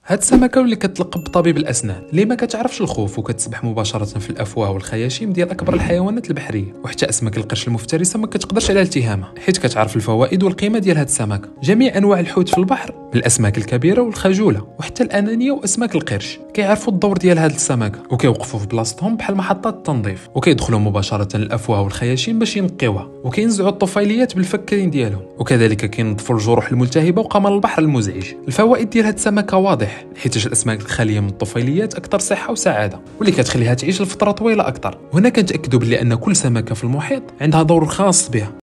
هاد السمكه واللي كتلقب بطبيب الاسنان اللي ما كتعرفش الخوف وكتسبح مباشره في الافواه والخياشيم ديال اكبر الحيوانات البحريه، وحتى اسماك القرش المفترسه ما كتقدرش على التهامها حيت كتعرف الفوائد والقيمه ديال هاد السمكه. جميع انواع الحوت في البحر من الاسماك الكبيره والخجوله وحتى الانانيه واسماك القرش كيعرفوا الدور ديال هاد السمكه وكيوقفوا في بلاصتهم بحال محطات التنظيف وكيدخلوا مباشره للافواه والخياشيم باش ينقيوها وكينزعوا الطفيليات بالفكين ديالهم، وكذلك كينظفوا الجروح الملتهبه وقمر البحر المزعج. الفوائد ديال هاد السمكه واضح حيت الاسماك الخاليه من الطفيليات اكثر صحه وسعاده واللي كتخليها تعيش لفتره طويله اكثر. وهنا كنتاكدوا بلي ان كل سمكه في المحيط عندها دور خاص بها.